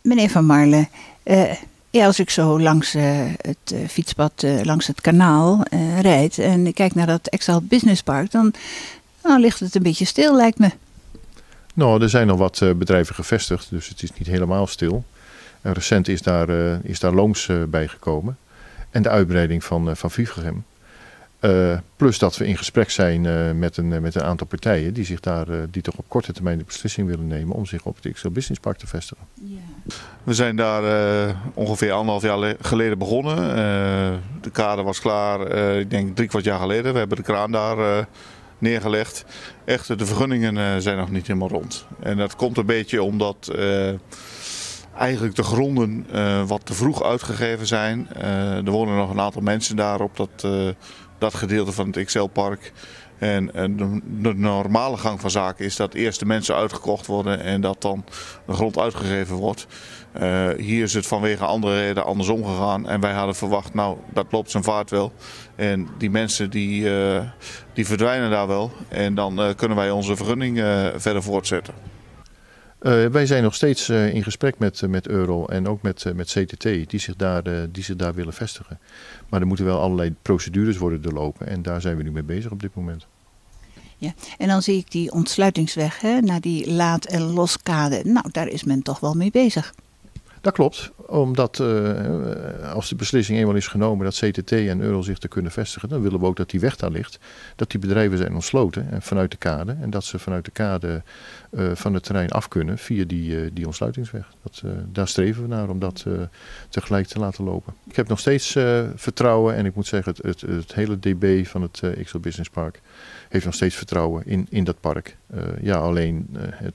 Meneer Van Marle, als ik zo langs het fietspad, langs het kanaal rijd en ik kijk naar dat Excel Business Park, dan ligt het een beetje stil, lijkt me. Nou, er zijn nog wat bedrijven gevestigd, dus het is niet helemaal stil. En recent is daar Looms bijgekomen en de uitbreiding van Vivegem. Plus dat we in gesprek zijn met een aantal partijen die toch op korte termijn de beslissing willen nemen om zich op het Excel Business Park te vestigen. Ja. We zijn daar ongeveer 1,5 jaar geleden begonnen. De kade was klaar, ik denk 3/4 jaar geleden. We hebben de kraan daar neergelegd. Echter, de vergunningen zijn nog niet helemaal rond. En dat komt een beetje omdat eigenlijk de gronden wat te vroeg uitgegeven zijn. Er wonen nog een aantal mensen daar op dat gedeelte van het Excel-park. En de normale gang van zaken is dat eerst de mensen uitgekocht worden en dat dan de grond uitgegeven wordt. Hier is het vanwege andere redenen andersom gegaan en wij hadden verwacht, nou dat loopt zijn vaart wel. En die mensen die verdwijnen daar wel en dan kunnen wij onze vergunning verder voortzetten. Wij zijn nog steeds in gesprek met Eurol en ook met CTT die zich daar willen vestigen. Maar er moeten wel allerlei procedures worden doorlopen en daar zijn we nu mee bezig op dit moment. Ja, en dan zie ik die ontsluitingsweg naar die laad- en loskade. Nou, daar is men toch wel mee bezig. Dat klopt, omdat als de beslissing eenmaal is genomen dat CTT en Eurol zich te kunnen vestigen, dan willen we ook dat die weg daar ligt. Dat die bedrijven zijn ontsloten vanuit de kade en dat ze vanuit de kade van het terrein af kunnen via die ontsluitingsweg. Daar streven we naar om dat tegelijk te laten lopen. Ik heb nog steeds vertrouwen en ik moet zeggen het hele DB van het Excel Business Park heeft nog steeds vertrouwen in dat park. Alleen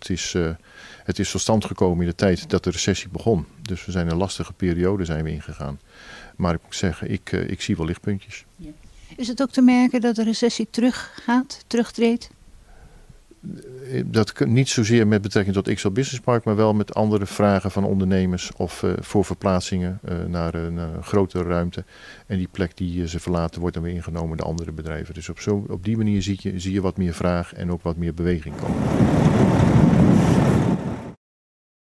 het is tot stand gekomen in de tijd dat de recessie begon. Dus we zijn een lastige periode ingegaan. Maar ik moet zeggen, ik zie wel lichtpuntjes. Ja. Is het ook te merken dat de recessie terugtreedt? Dat niet zozeer met betrekking tot Excel Business Park, maar wel met andere vragen van ondernemers of voor verplaatsingen naar een grotere ruimte. En die plek die ze verlaten wordt dan weer ingenomen door andere bedrijven. Dus op die manier zie je wat meer vraag en ook wat meer beweging komen.